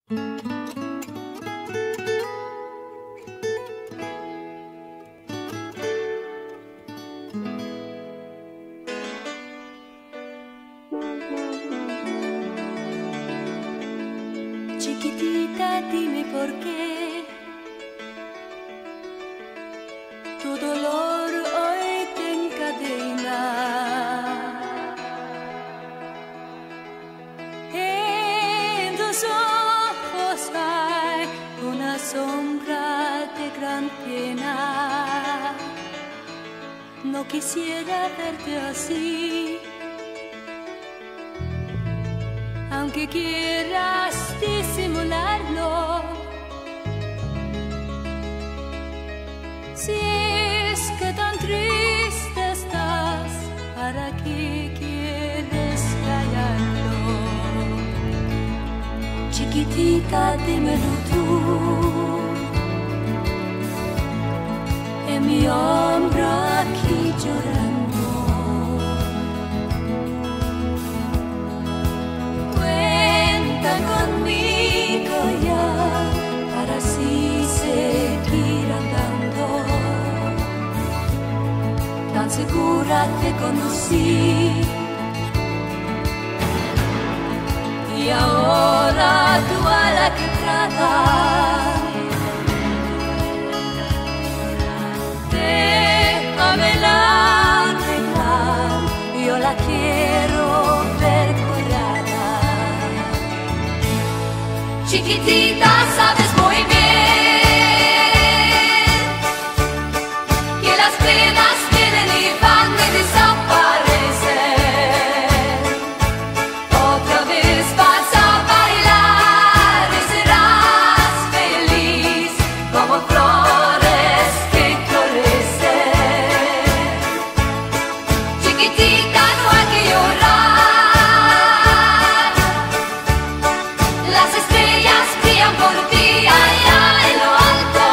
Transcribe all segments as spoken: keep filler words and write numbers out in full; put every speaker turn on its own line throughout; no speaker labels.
Chiquitita, dime por qué tu dolor hoy te encadena. En tus ojos hay una sombra de gran pena. No quisiera verte así, aunque quieras disimularlo. Si es que tan triste estás, ¿para qué quieres callarlo? Chiquitita, dímelo tú, en mi hombro aquí llorando. Conmigo ya, para así seguir andando. Tan segura te conocí, y ahora tú a la quebrada. Déjamela arreglar, yo la quiero ver curada. Chiquitita, sabes muy bien que las penas vienen y van y desaparecen. Otra vez vas a bailar y serás feliz como flores que florecen. Chiquitita, no hay que llorar, las estrellas por ti allá en lo alto.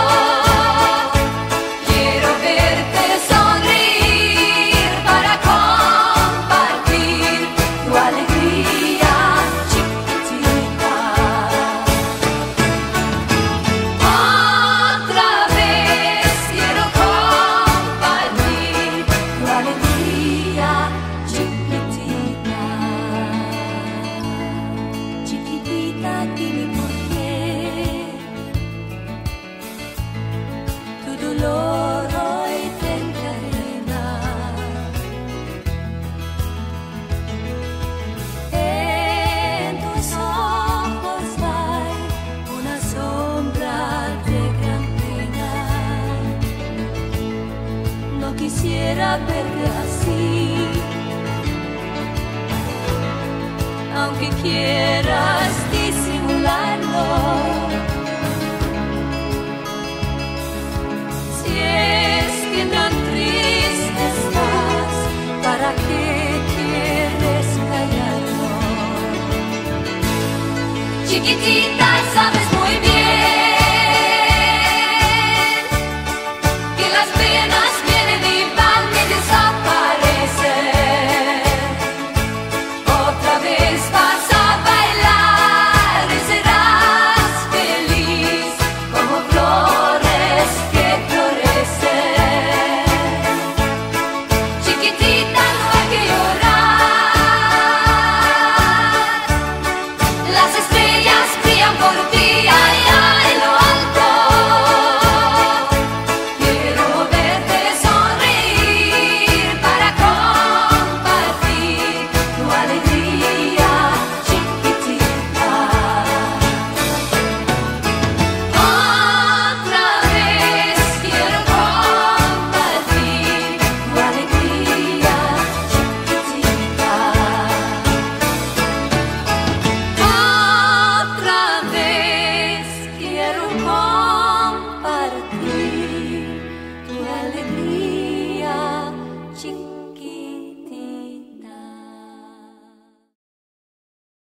Quiero verte sonreír para compartir tu alegría, chiquitita. Otra vez quiero compartir tu alegría, chiquitita. Chiquitita, dime por tu dolor hoy te encadena. En tus ojos hay una sombra de gran pena. No quisiera verte así, aunque quieras disimularlo. ¿Para qué quieres callarlo? Chiquitita, sabes muy bien